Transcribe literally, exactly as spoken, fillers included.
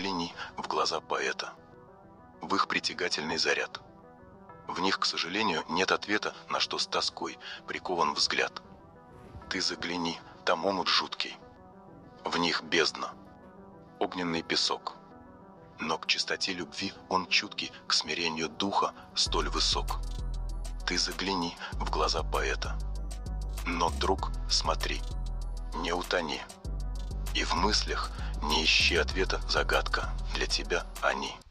загляни в глаза поэта, в их притягательный заряд. В них, к сожалению, нет ответа, на что с тоской прикован взгляд. Ты загляни, там омут жуткий, в них бездна, огненный песок. Но к чистоте любви он чуткий, к смирению духа столь высок. Ты загляни в глаза поэта, но, друг, смотри, не утони, и в мыслях не ищи ответа, загадка для тебя они.